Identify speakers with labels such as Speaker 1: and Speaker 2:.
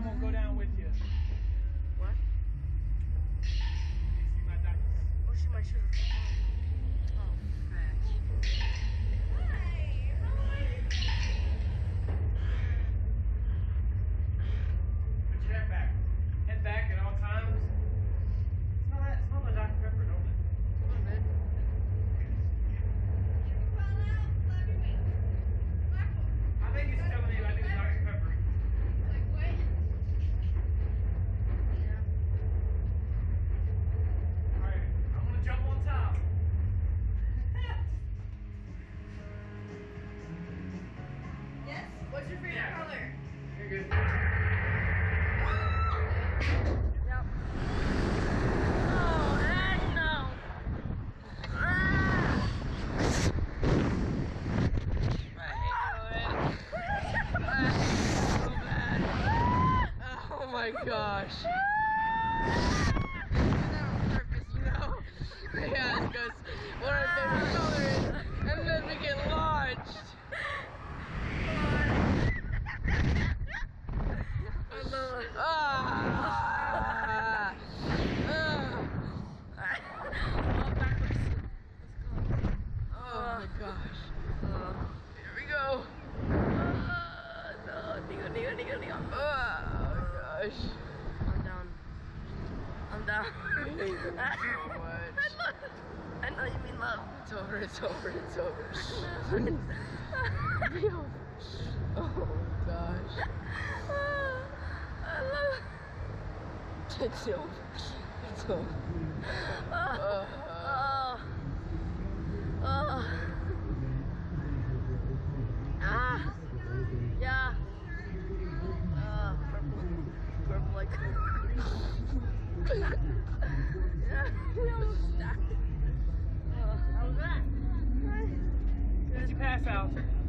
Speaker 1: I'm gonna go down with you.
Speaker 2: What?
Speaker 1: You see my Dr. Pepper?
Speaker 2: Oh, she might shoot her. Oh, fetch.
Speaker 1: Put your head back. Head back at all times. Smell that? Smell the Dr. Pepper, don't it?
Speaker 2: A little bit.
Speaker 1: I think it's telling you I do Dr. Pepper. Alright, I'm gonna jump on top.
Speaker 3: Yes? What's your favorite color?
Speaker 1: You're good.
Speaker 2: Yep. Oh, heck no. Oh my gosh. Yeah, because what our favorite color is, and then we get launched. Oh my gosh. Here we go. No, Nico. Oh gosh. I'm down. I hate you so much. I know you mean love.
Speaker 1: It's over. Oh gosh.
Speaker 2: I love
Speaker 1: It's over.
Speaker 2: Yeah. Purple like. Yeah,
Speaker 1: How'd you pass out?